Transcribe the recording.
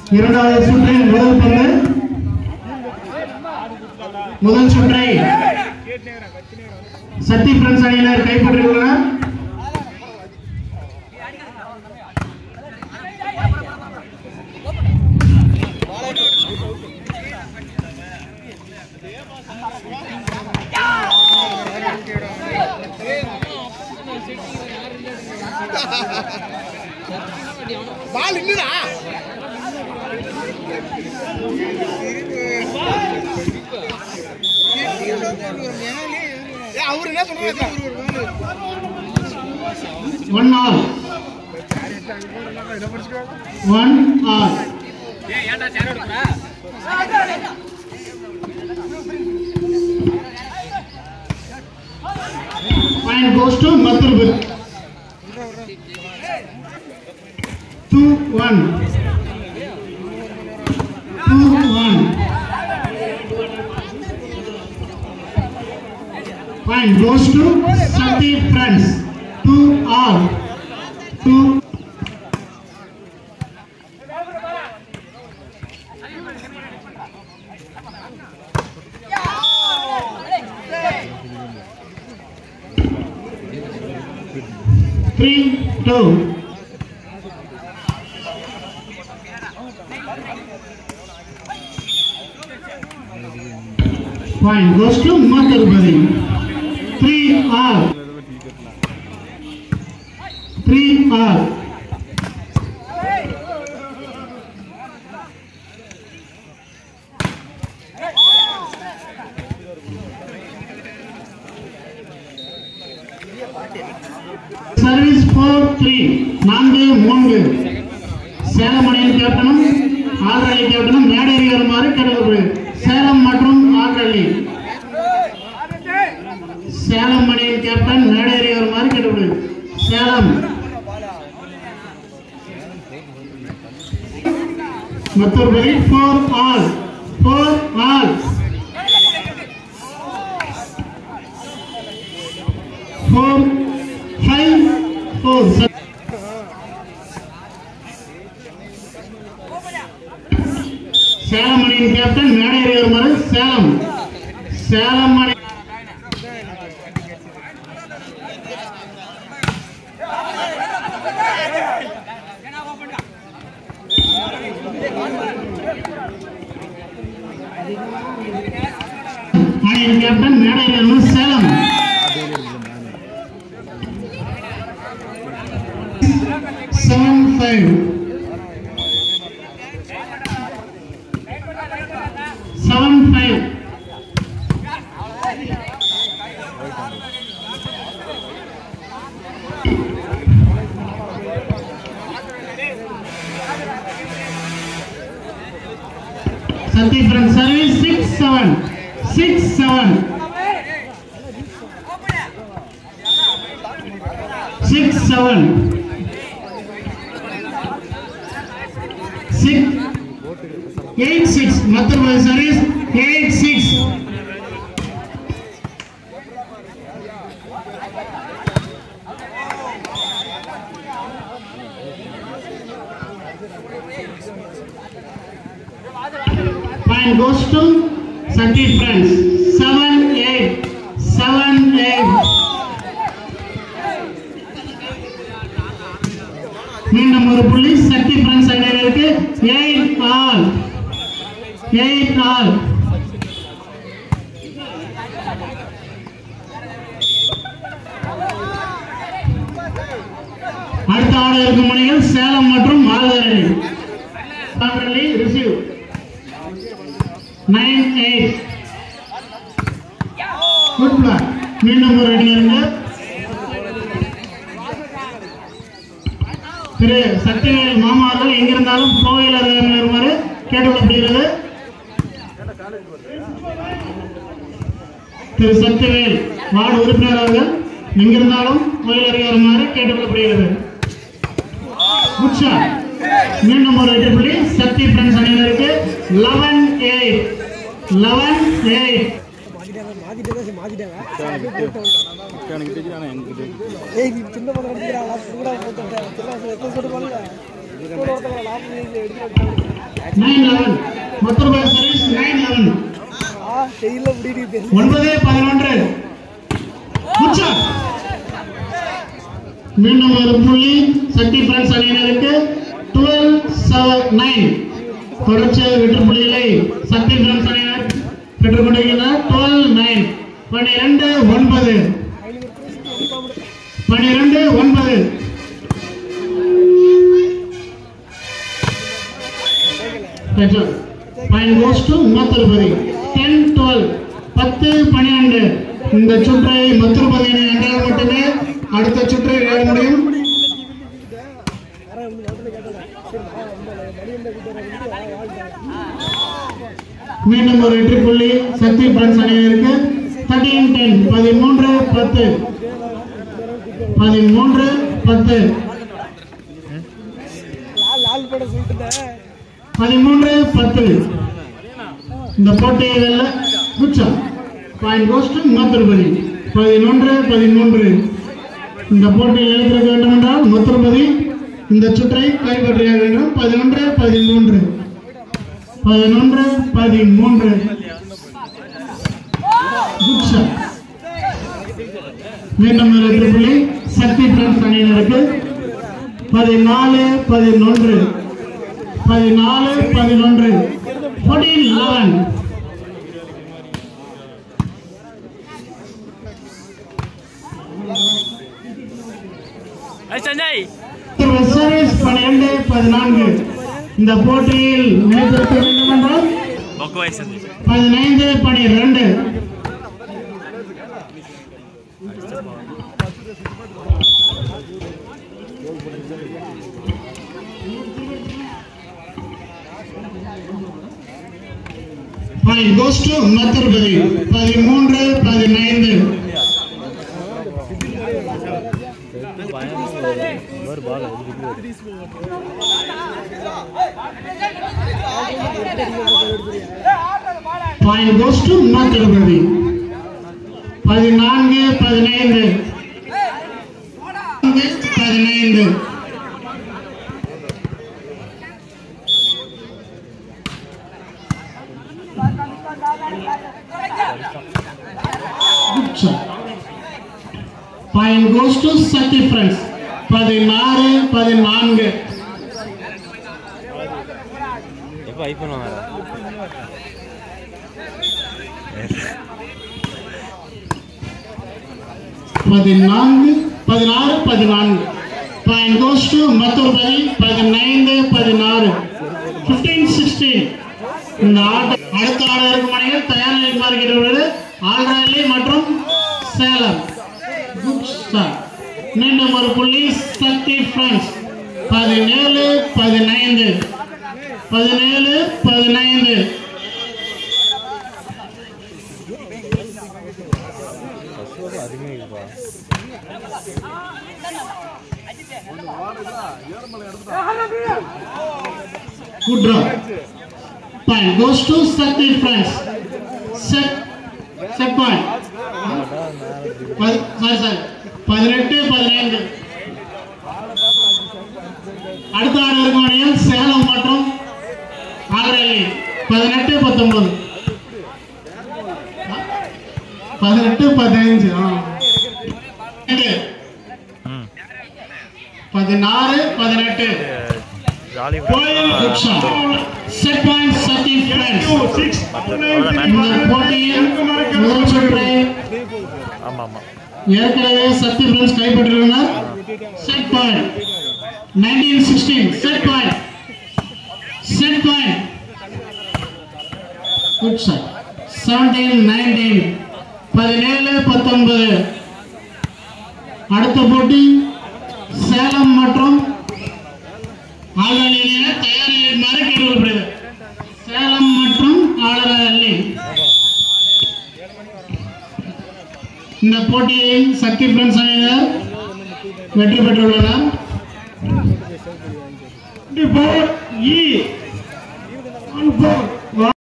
இரண்டாவது சுற்றில் முதல் பந்து முதல் சுற்றை சக்தி பிரெண்ட்ஸ் அணியினர் கைப்பற்றியுள்ளனர். பால் இன்னுடா அவரு என்ன சொல்றாரு? 1 all 1 all. ஏன்டா சேர் எடுக்குறா? Point goes to Mathurbu. 2-1. 2-1. Point goes to Sati Friends. 2 all. 2. Three, two. Point goes to Mathurbu. 3 all. 3 all. Service 4-3. 4-3. Salem அணியின் கேப்டனும் ஆல்ரலி கேப்டனும் மேடேறி வருமாறு கேட்டுக்கொள்கிறேன். சேலம் மற்றும் ஆல்ரலி சேலம் அணியின் கேப்டன் மேடேறி வருமாறு கேட்டுக்கொள்கிறேன். Salem Mathurpathi 4 all 4 all 4-5-4. சேலம் அணியின் கேப்டன் மேடேறி வருமாறு சேலம் அணி அணியின் கேப்டன் மேடேறி வருமாறு Salem 7-5 7-5. Sati Friends service 6-7 6-7 6-7 8-6. Mathurbu service 8-6. Point goes to Sati Friends 7-8 7-8. மீண்டும் ஒரு புள்ளி சக்தி பிரெண்ட்ஸ் அணியினருக்கு 8 all 8 all. அடுத்த ஆட இருக்கும் அணிகள் சேலம் மற்றும் ஆல்ரலி ரிசீவ் 9-8. Good black. மீண்டும் ஒரு அணியினர் திரு சக்திவேல் மாமார்கள் எங்கிருந்தாலும் கோயில் அருகாமையில் வருமாறு கேட்டுக்கொள்ளப்படுகிறது. திரு சக்திவேல் வார்டு உறுப்பினர் அவர்கள் எங்கிருந்தாலும் கோயில் அருகே வருமாறு கேட்டுக்கொள்ளப்படுகிறது. உற்சா மீண்டும் ஒரு வெற்றி புள்ளி சக்தி பிரெண்ட்ஸ் அணியினருக்கு 11-8 11-8. சின்ன 9-11 மொத்தம் சர்வீஸ் 9-11 9-11 குச்சா மீண்டும் ஒரு புள்ளி சக்தி பிரான்ஸ் அணியினருக்கு 12-9 தொடர்ச்சியாக வெற்றி புள்ளிகளை சக்தி பிரான்ஸ் அணியினர் பெற்றுக் கொண்டிருக்கிறார் 12-9 12-9 Point goes to Mathurupadi 10-12 10-12 இந்த சுற்றை மதுரபதி அணி வென்றால் மட்டுமே அடுத்த சுற்றை விளையாட முடியும். மீண்டும் ஒரு வெற்றி புள்ளி சக்தி பிரான்ஸ் அணியினருக்கு 13-10 13-10 13-10 இந்த போட்டியை வெல்ல குச்சா பாயிண்ட் கோஸ் டு மதுரபதி 11-13 இந்த போட்டியில் எழுதிருக்க வேண்டும் என்றால் மதுரபதி இந்த சுற்றை கைப்பற்றிய வேண்டும் 11-13 குச்சா மீண்டும் வெற்றி புள்ளி சக்தி பிரான்ஸ் அணியினருக்கு 14-11 14-11 14-11 சர்வீஸ் 12-14 இந்த போட்டியில் நிலைத்திருக்க வேண்டும் என்றால் 15-12 Point goes to Mathurupadi 13-15 Point goes to Mathurupadi 14-15 Point goes to Sakti Friends 16-14 எப்ப ஐபோன் வாங்குறா 16-14 Point goes to Mathurupadi 19-16 15-16 இந்த அடுத்த ஆடருக்கு மணிகள் தயார் நிலைக்குமாறு கேட்டுள்ளது ஆல்ராலி மற்றும் சேலம் மீண்டும் ஒரு புள்ளி Sakthi France 17-15 Good draw. Point goes to Sakti France. Set point. Sorry. 18-15 அடுத்த ஆடருக்கு மணியில் சேலம் மற்றும் ஆகரலி 18-19 18-15 16-18 Set point Sakti France. இந்த போட்டியில் முதல் சுற்றை ஏற்கனவே சக்தி பிரான்ஸ் கைப்பற்றியுள்ளனர். Set point 19-16 Set point Good shot 17-19 17-19 அடுத்த போட்டி சேலம் மற்றும் ஆலரள்ளி தயார் நிலைக்குமாறு கேட்டுக்கொள்ளப்படுகிறது. சேலம் மற்றும் ஆலரள்ளி இந்த போட்டியை சக்தி பிரான்ஸ் அணியினர் வெற்றி பெற்றுள்ளனர்.